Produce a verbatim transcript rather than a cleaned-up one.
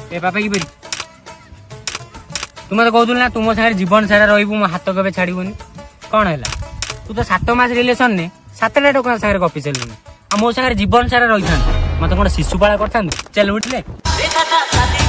ए पापा की तू मत कहूल ना तुम सागर जीवन सारा रही मो हाथ केवे छाड़बूनी कौन है तू तो सात मास रिलेसन ने सातटा टोका सागर गपी चलुनी आ मो सागर जीवन सारा रही था मत कौन शिशुपाला कर चल उठले।